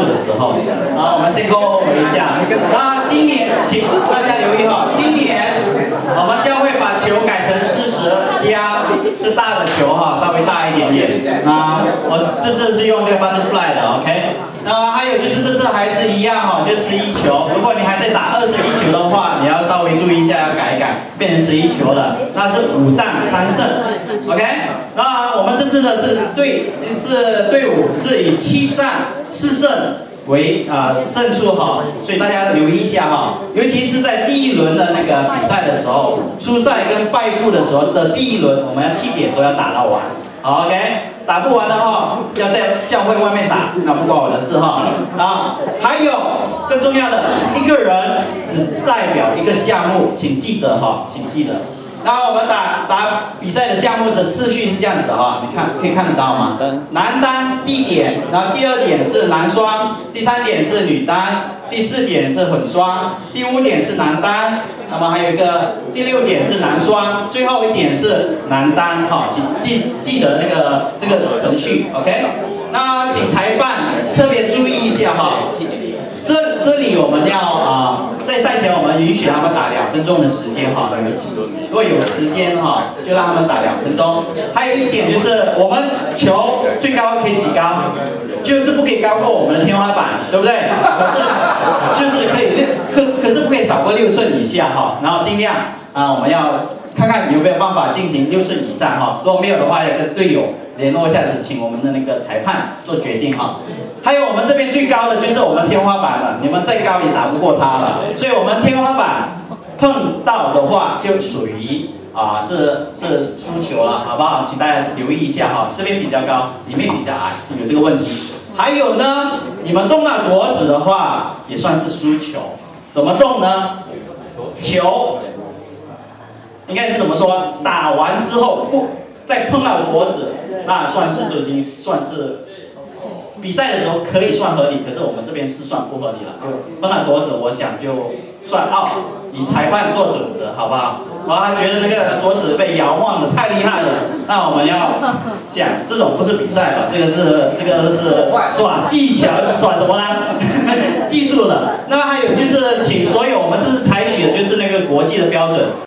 的时候。好，我们先过回一下。那今年请大家留意哈，今年我们将会把球改成40加，是大的球哈，稍微大一点点。啊，我这次是用这个 butterfly 的 ，OK。那还有就是这次还是一样哈，就11球。如果你还在打21球的话，你要稍微注意一下，要改一改，变成11球了。那是5战3胜 ，OK。那我们这次呢是队伍是以7战4胜为胜出哈，所以大家留意一下哈，尤其是在第一轮的那个比赛的时候，初赛跟败部的时候的第一轮，我们要7点都要打到完。好 ，OK， 打不完的话，要在教会外面打，那不关我的事哈。啊，还有更重要的，一个人只代表一个项目，请记得哈，请记得。那我们打比赛的项目的次序是这样子哈，你看可以看得到吗？男单第1点，然后第2点是男双，第3点是女单，第4点是混双，第5点是男单，那么还有一个第6点是男双，最后1点是男单哈，请记得这个程序 ，OK？ 那请裁判特别注意一下哈。这里我们要在赛前我们允许他们打2分钟的时间哈，如果有时间哈，就让他们打2分钟。还有一点就是，我们球最高可以几高，就是不可以高过我们的天花板，对不对？就是可以可是不可以少过6寸以下哈。然后尽量我们要看看有没有办法进行6寸以上哈。如果没有的话，要跟队友联络一下子，请我们的那个裁判做决定哈。还有我们这边最高的就是我们天花板了，你们再高也打不过它了，所以我们天花板碰到的话就属于是输球了，好不好？请大家留意一下哈，这边比较高，里面比较矮，有这个问题。还有呢，你们动到桌子的话也算是输球，怎么动呢？球应该是怎么说？打完之后不再碰到桌子，那就已经算是。比赛的时候可以算合理，可是我们这边是算不合理了。碰到桌子，我想就算out，以裁判做准则，好不好？他觉得那个桌子被摇晃的太厉害了，那我们要讲这种不是比赛了，这个是耍技巧，耍什么呢？技术的。那还有就是，请所有我们这次采取的就是那个国际的标准。